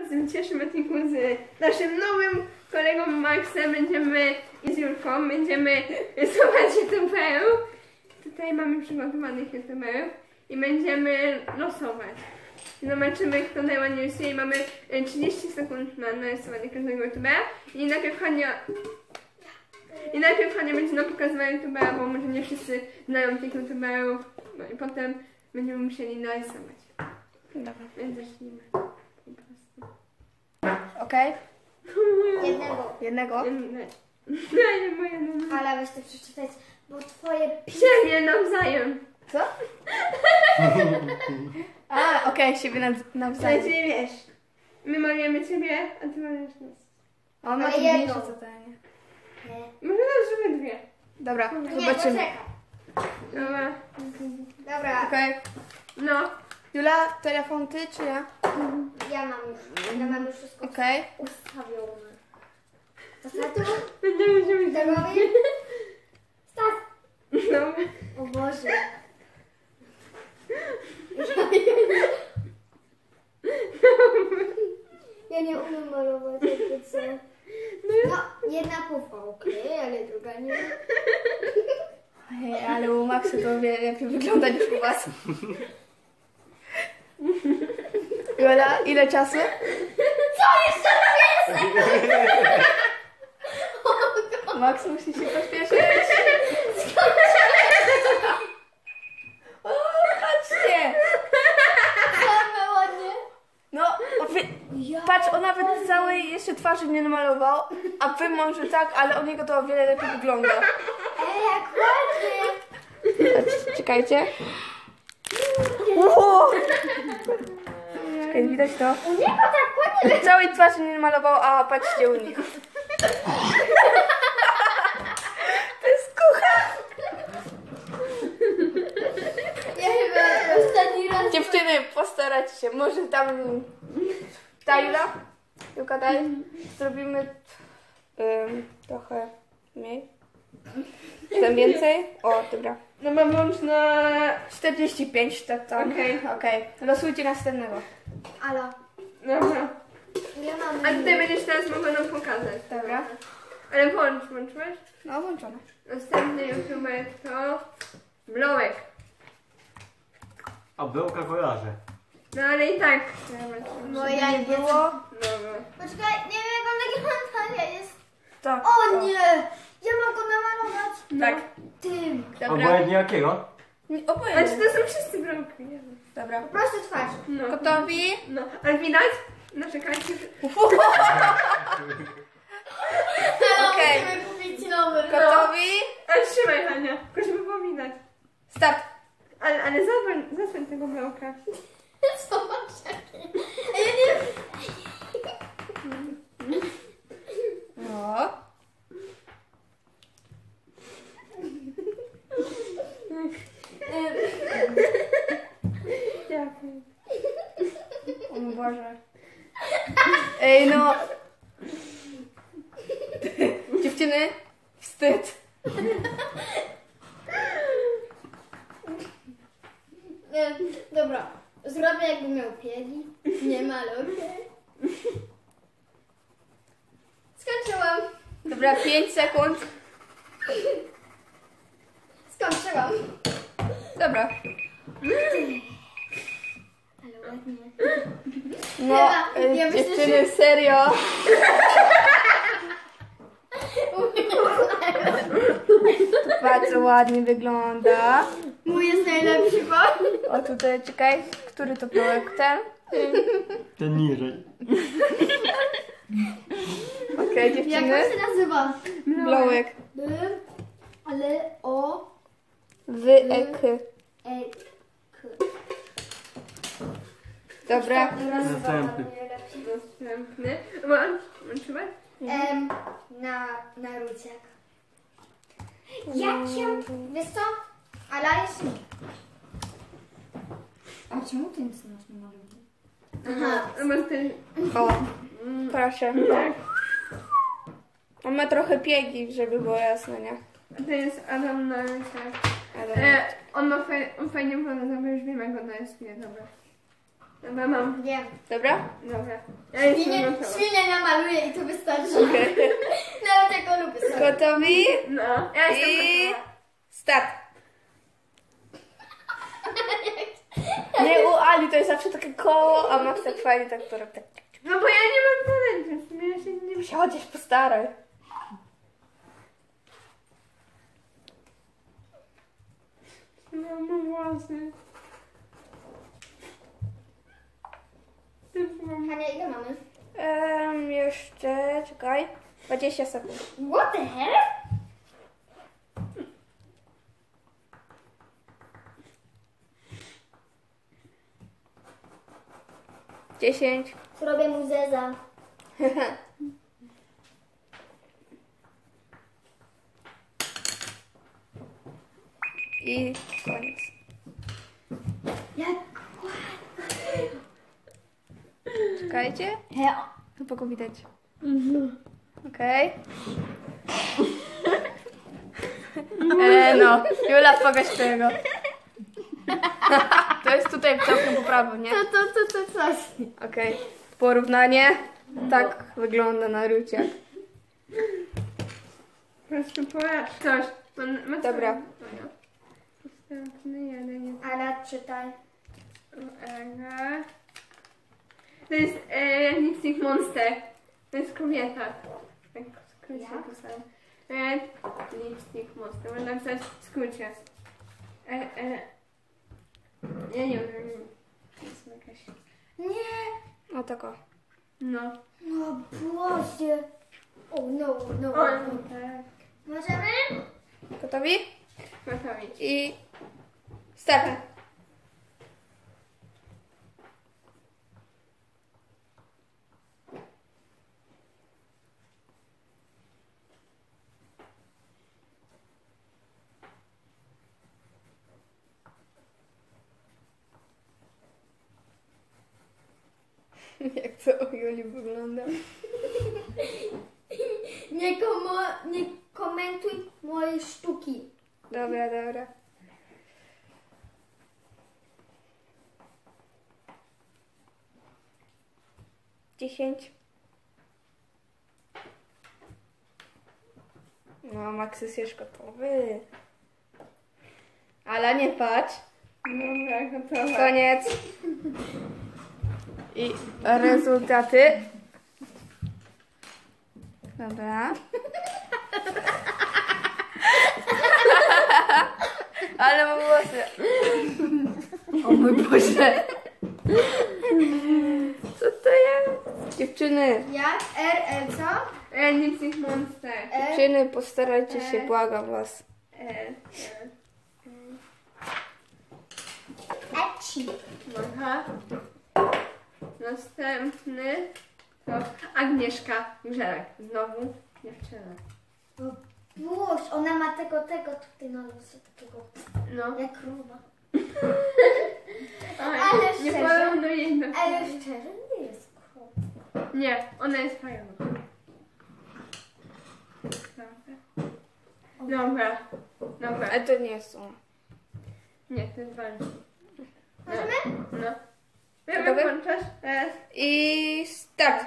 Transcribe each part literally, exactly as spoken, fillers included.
dzisiejszym odcinku z naszym nowym kolegą Maxem będziemy i z Julką będziemy rysować youtuberów. Tutaj mamy przygotowanych youtuberów i będziemy losować. Zobaczymy, kto najładniej rysuje i mamy trzydzieści sekund na narysowanie każdego youtubera. I najpierw Hania... I najpierw Hania będzie nam pokazywała youtubera, bo może nie wszyscy znają tych youtuberów. No i potem będziemy musieli narysować. Dobra. Więc zacznijmy. Okej? Jednego. Jednego? Nie, nie moje numery. Ale weź to przeczytać, bo twoje pi... Siebie nawzajem. Co? A, okej, okay, siebie nawzajem. Znaczy, wiesz, my malujemy ciebie, a ty malujesz nas. A on ma Ale trudniejsze jedno. zadanie. Nie, Może nas zrobię dwie. Dobra, nie zobaczymy. poczekaj. Dobra. Dobra, Okej. No. Jula, telefon ty czy ja? ja mam już, ja mam już wszystko Okej. ustawione. To statu? Będziemy się widzieć. Gotowi? Start! Dobra. O Boże. Ja nie umiem malować, jakby co. No, jedna półka, okej, ale druga nie. Ej, ale u Maxa to o wiele lepiej wygląda niż u was. Jula, ile czasu? Co jeszcze to jest? Max musi się pośpieszyć. O, patrzcie! Same ładnie. No, wy, patrz, on nawet całej jeszcze twarzy nie namalował, a wy może tak, ale u niego to o wiele lepiej wygląda. Ej, jak ładnie. Patrz, czekajcie. Wow. Czekaj, widać to? U niego tak ładnie. Całej twarzy nie namalował, a patrzcie u nich. To jest kucha. Ja chyba ostatni raz... Dziewczyny, postarajcie się. Może tam... Tajla? Tylko daj. Zrobimy um, trochę mniej. Tam więcej? O, dobra. No mam włącz na... czterdzieści pięć, tak tam. Okej. Okej. Losujcie następnego. Ala, Dobra. ile mam? A tutaj będziesz teraz mogła nam pokazać. Dobra. Ale włącz, włączyłeś? No, włączone. Następny youtuber to... Blowek. A Blowka kojarzę. No ale i tak. Bo ja nie Było? Dobra. Poczekaj, nie wiem jak on wygląda, ja jest... Tak. O nie! Ja mam go namalować Tak. tym. Dobra. Obojętnie jakiego? Nie, Znaczy obojętnie. to są wszyscy blowki. nie wiem. Dobra. Po prostu twarz. No. Gotowi? No, ale widać? No czekajcie. Okej. Musimy kupić nowy. Gotowi? Ale trzymaj Hania, tylko żeby było widać. Start. Ale, ale zasłoń, zasłoń tego blowka. Zobacz jaki. Ej, ja nie... No. Dziękuję. O mój Boże. Ej no. Dziewczyny, wstyd. E, Dobra, zrobię jakby miał piegi. Nie maluję. Skończyłam. Dobra, pięć sekund. Skończyłam. Dobra. Ale ładnie. No, Ja- y, ja myślę, dziewczyny, serio. Bardzo ładnie wygląda. Mój jest najlepszy, bo... O tutaj, czekaj, który to projekt? Ten? Ten niżej. Okej, Jak dziewczyny. on się nazywa? Blołek. B, ale o, Wy, ek. e, k. Dobra. Następny. Następny. Włącz, włączyłeś? Em, na, na ruciak. Jak się... Wiesz co? Ala jest... A czemu ty nic masz nie maluje? Aha. No bo ty... O, proszę. On ma trochę piegi, żeby było jasne, nie? To jest Adam na ręce. Ale... E, on ma faj, on fajnie wygląda, dobra, już wiem jak go narysuje, dobra. Dobra, mam. Wiem. Dobra? Dobra. Ja jestem Świnie, gotowa. świnie namaluję i to wystarczy. Okej. Nawet jak lubię sobie. Gotowi? No, ja jestem I... gotowa. Start. Nie, u Ali to jest zawsze takie koło, a Max tak fajnie tak to robi. Tak. No bo ja nie mam talentu, w sumie ja się nie Się chociaż postaraj. mam włosy. Hania, ile mamy? Um, jeszcze, czekaj, dwadzieścia sekund. What the hell? dziesięć. Zrobię mu zeza. I koniec. Jak? Czekajcie. Ja. Chyba go widać. Okej. E, no, Jula, pokaż tego. To jest tutaj całkiem poprawne, nie? To, to, to, to coś. Okej. Porównanie. Tak wygląda na ruciach. Proszę poradź coś. Man, ma Dobra. Następny jeden. Ala, czytaj. Ela. To jest e, Lipstick Monster. To jest kobieta. Tak w skrócie Jak? pisałam. Red Lipstick Monster. Można napisać w skrócie. E, e. Ja nie wiem. To jest jakaś... Nie. O tako. No. No Boże. Oh no, no. O, no. tak. Możemy? Gotowi? Gotowi. I... Start. Jak to u Juli wygląda? Nie, komo, nie komentuj mojej sztuki. Dobra, dobra. Dziesięć. No, Max jest już gotowy. Ale nie patrz. Dobra, gotowa. Koniec. I rezultaty. Dobra. Ale mam włosy. O mój Boże. Co to jest? Dziewczyny, Jak? R, L, co? E, Lipstick Monster. E, dziewczyny, postarajcie się, błagam was. E, e. Ecci. Aha. Następny to Agnieszka Grzelek. Znowu dziewczyna. No Boże, ona ma tego, tego tutaj na nosie, takiego No. jak krowa. Oj, Ale nie szczerze? porównuj jej do Ale szczerze, nie jest krowa. Nie, ona jest fajna. Dobra. Dobra. Dobra. Ale to nie jest ona. Nie, to jest bardziej. Możemy? No. Gotowy? Wiem, włączasz? Teraz. I start.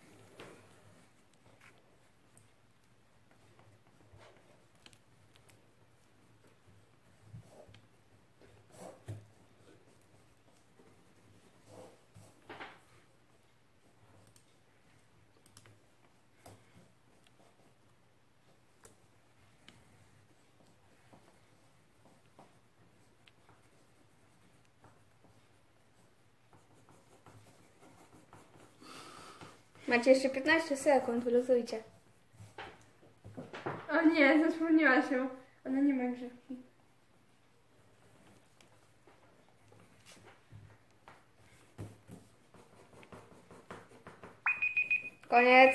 Macie jeszcze piętnaście sekund, wyluzujcie. O nie, zapomniała się. Ona nie ma grzywki. Koniec.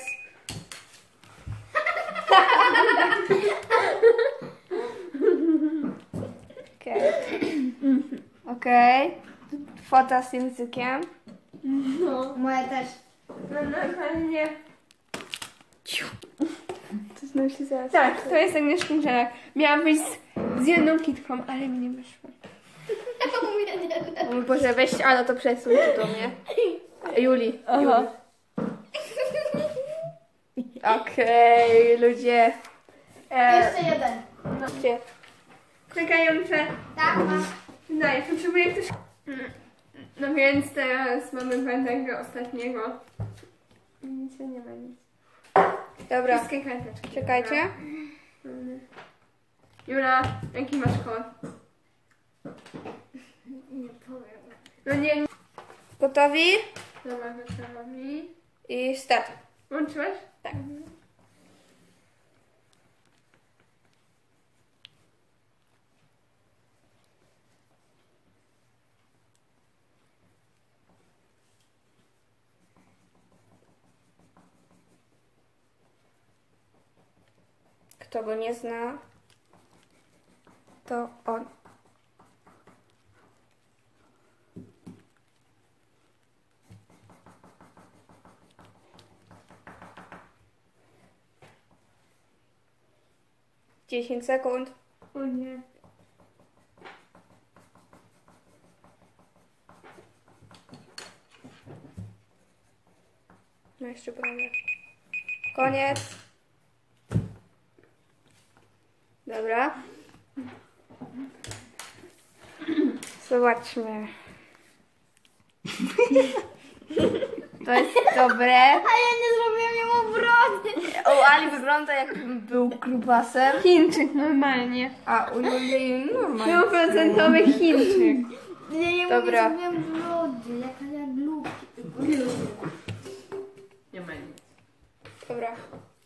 Okej. Okej. Fota z językiem. No. Moja też. No normalnie. To znowu się zaraz. Tak, to jest Agnieszka Grzelek. Miała być z, z jedną kitką, ale mi nie wyszło. Moja nie. O mój Boże, weź, ale to przesuń tu do mnie. Juli. Aha. Okej, ludzie. E, Jeszcze jeden. no, gdzie? Czekaj, ja muszę... Tak, masz. Daj, potrzebuję ktoś... Mm, No więc teraz mamy tego ostatniego. Nic nie ma nic. Dobra, Wszystkie karteczki. czekajcie. Dobra. Jula, jaki masz kod? Nie powiem. No nie, nie. Gotowi? Dobra, gotowi. I start. Włączyłaś? Tak. Kto go nie zna, to on. Dziesięć sekund. O nie. No jeszcze prawie. Koniec. Dobra. Zobaczmy. To jest dobre. A ja nie zrobiłam jemu brody. U Ali wygląda jakby był grubasem, Chińczyk normalnie. a u Julii normalnie. Stuprocentowy Chińczyk. Ja jemu Dobra. nie zrobiłam brody. Jaka ja glupi. Nie ma nic. Dobra.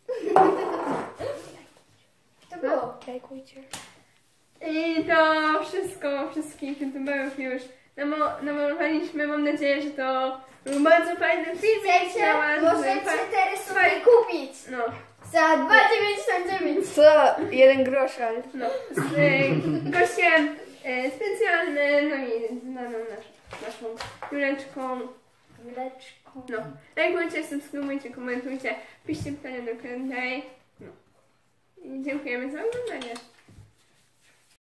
To było. Lajkujcie. I to wszystko, wszystkich youtuberów już namo- namalowaliśmy. Mam nadzieję, że to był bardzo fajny film. Chcecie? Możecie teraz sobie kupić. No, Za dwa dziewięćdziesiąt dziewięć. Co? Jeden groszal. no. Z y, gościem y, specjalnym, no i znaną nasz, naszą Juleczką. Mleczko. No. Lajkujcie, subskrybujcie, komentujcie, piszcie pytania do komentarzy. No. I dziękujemy za oglądanie.